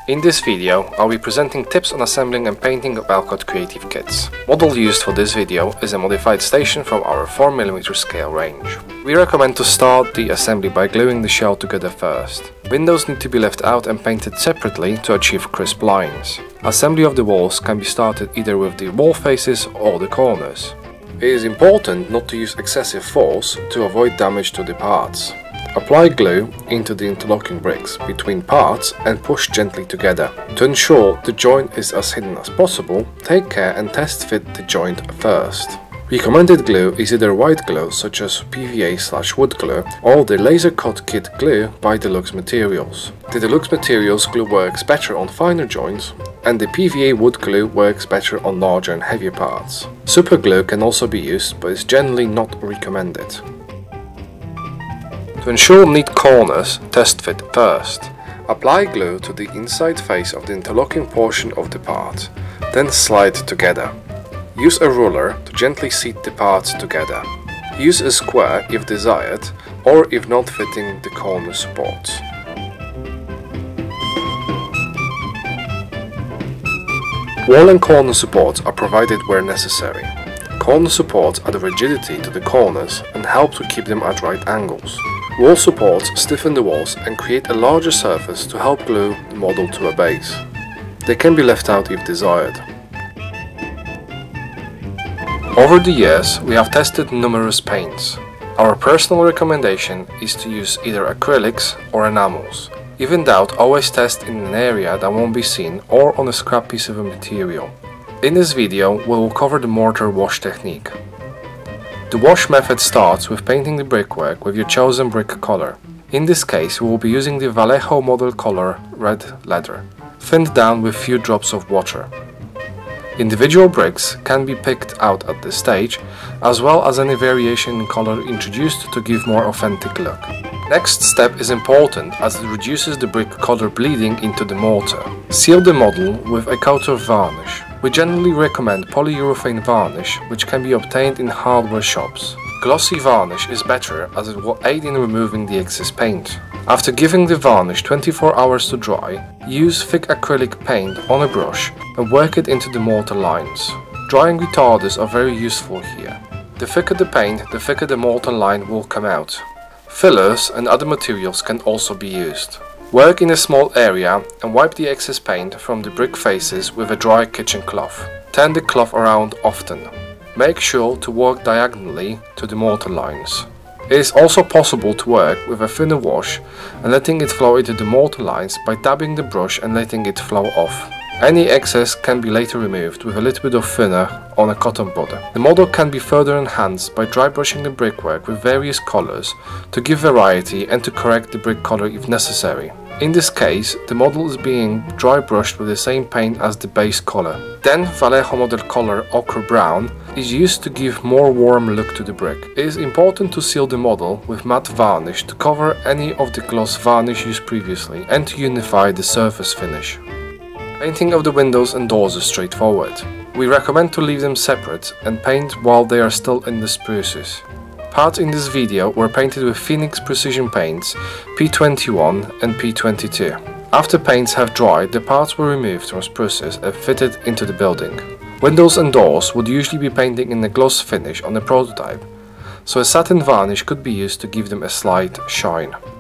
In this video, I'll be presenting tips on assembling and painting of LCUT creative kits. Model used for this video is a modified station from our 4mm scale range. We recommend to start the assembly by gluing the shell together first. Windows need to be left out and painted separately to achieve crisp lines. Assembly of the walls can be started either with the wall faces or the corners. It is important not to use excessive force to avoid damage to the parts. Apply glue into the interlocking bricks between parts and push gently together. To ensure the joint is as hidden as possible, take care and test fit the joint first. Recommended glue is either white glue such as PVA/wood glue or the LCUT kit glue by Deluxe Materials. The Deluxe Materials glue works better on finer joints and the PVA wood glue works better on larger and heavier parts. Super glue can also be used but is generally not recommended. To ensure neat corners, test fit first. Apply glue to the inside face of the interlocking portion of the part, then slide together. Use a ruler to gently seat the parts together. Use a square if desired, or if not fitting the corner supports. Wall and corner supports are provided where necessary. Corner supports add rigidity to the corners and help to keep them at right angles. Wall supports stiffen the walls and create a larger surface to help glue the model to a base. They can be left out if desired. Over the years, we have tested numerous paints. Our personal recommendation is to use either acrylics or enamels. If in doubt, always test in an area that won't be seen or on a scrap piece of a material. In this video, we will cover the mortar wash technique. The wash method starts with painting the brickwork with your chosen brick color. In this case, we will be using the Vallejo model color red leather, thinned down with few drops of water. Individual bricks can be picked out at this stage, as well as any variation in color introduced to give more authentic look. Next step is important as it reduces the brick color bleeding into the mortar. Seal the model with a coat of varnish. We generally recommend polyurethane varnish, which can be obtained in hardware shops. Glossy varnish is better as it will aid in removing the excess paint. After giving the varnish 24 hours to dry, use thick acrylic paint on a brush and work it into the mortar lines. Drying retarders are very useful here. The thicker the paint, the thicker the mortar line will come out. Fillers and other materials can also be used. Work in a small area and wipe the excess paint from the brick faces with a dry kitchen cloth. Turn the cloth around often. Make sure to work diagonally to the mortar lines. It is also possible to work with a thinner wash and letting it flow into the mortar lines by dabbing the brush and letting it flow off. Any excess can be later removed with a little bit of thinner on a cotton bud. The model can be further enhanced by dry brushing the brickwork with various colors to give variety and to correct the brick color if necessary. In this case, the model is being dry brushed with the same paint as the base color. Then Vallejo model color ochre brown is used to give more warm look to the brick. It is important to seal the model with matte varnish to cover any of the gloss varnish used previously and to unify the surface finish. Painting of the windows and doors is straightforward. We recommend to leave them separate and paint while they are still in the spruces. Parts in this video were painted with Phoenix Precision Paints P21 and P22. After paints have dried, the parts were removed from spruces and fitted into the building. Windows and doors would usually be painting in a gloss finish on the prototype, so a satin varnish could be used to give them a slight shine.